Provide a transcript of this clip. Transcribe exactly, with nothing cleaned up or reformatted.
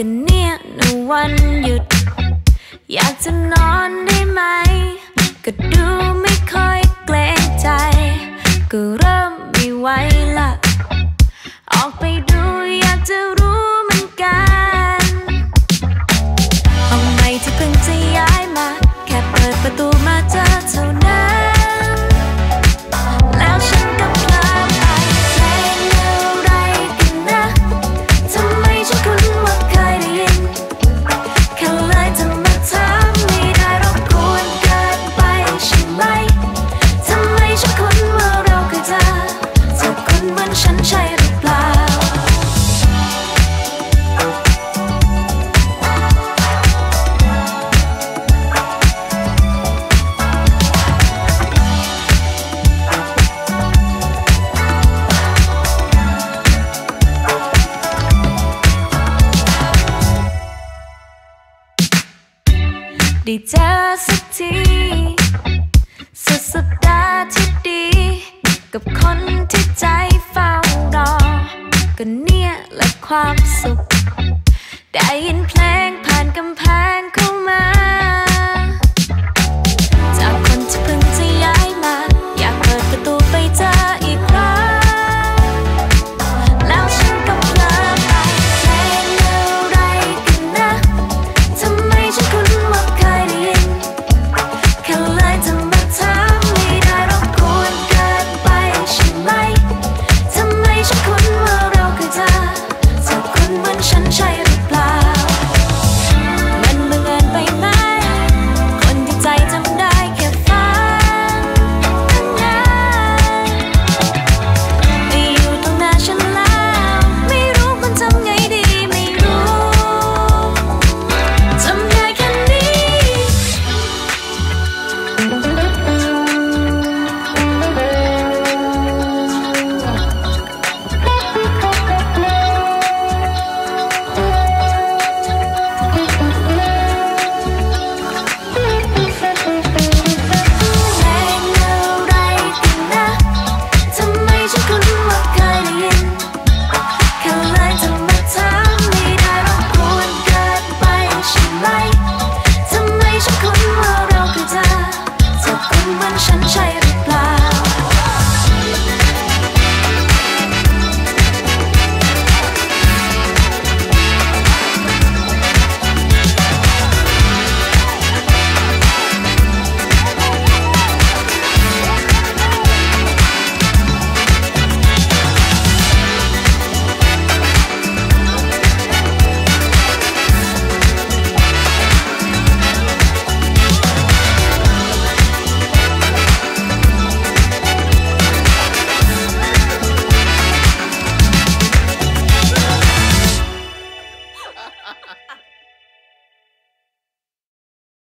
กันเนี่ยในวันหยุดอยากจะนอนได้ไหมก็ดูไม่ค่อยเกรงใจก็เริ่มไม่ไหวละออกไปดูอยากจะรู้เหมือนกันห้องใหม่ที่เพิ่งจะย้ายมาแค่เปิดประตูมาเจอเท่านั้นแล้วฉันก็เพลินไปเพลงอะไรกันนะทำไมฉันคุ้นว่าเคยได้ยินแค่เลยจะมาถามไม่ได้รบกวนเกินไปใช่ไหมทำไมฉันคุ้นว่าเราเคยเจอเธอคุ้นเหมือนฉันใช่หรือเปล่าได้เจอสักทีสุดสัปดาห์ที่ดีกับคนที่ใจเฝ้ารอก็เนี่ยแหละความสุขได้ยินเพลงผ่านกำแพงเข้ามาจากคนที่เพิ่งจะย้ายมาอยากเปิดประตูไปเจออีกครั้งแล้วฉันก็เพลินไปเพลงอะไรกันนะทำไมฉันคุ้นว่าเคยได้ยินแค่เลยจะมาถามไม่ได้รบกวนเกินไปใช่ไหมทำไมฉันคุ้นว่าเราเคยเจอเธอคุ้นเหมือนฉันใช่หรือเปล่ามันบังเอิญไปไหมคนที่ใจจำได้แค่ฟังตั้งนานไปอยู่ตรงหน้าฉันแล้วไม่รู้ควรทำไงดีไม่รู้ทำได้แค่นี้เพลงอะไรกันนะทำไมฉันคุ้นว่าเคยได้ยินแค่เลยจะมาถามไม่ได้รบกวนเกินไปใช่ไหมทำไมฉันคุ้นว่าเราเคยเจอเธอคุ้นเหมือนฉันใช่หรือเปล่า